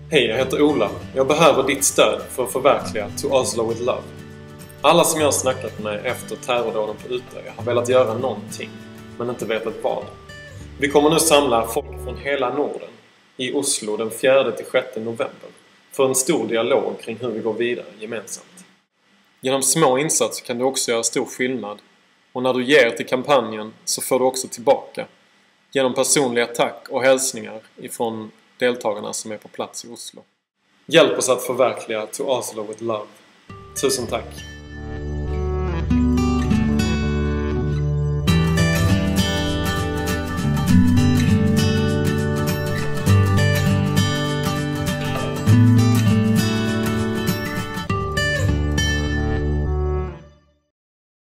Hej, jag heter Ola. Jag behöver ditt stöd för att förverkliga To Oslo with Love. Alla som jag har snackat med efter terrordåden på Utøya har velat göra någonting, men inte vetat vad. Vi kommer nu samla folk från hela Norden i Oslo den 4-6 november för en stor dialog kring hur vi går vidare gemensamt. Genom små insatser kan du också göra stor skillnad, och när du ger till kampanjen så får du också tillbaka genom personliga tack och hälsningar ifrån deltagarna som är på plats i Oslo. Hjälp oss att förverkliga To Oslo with Love. Tusen tack!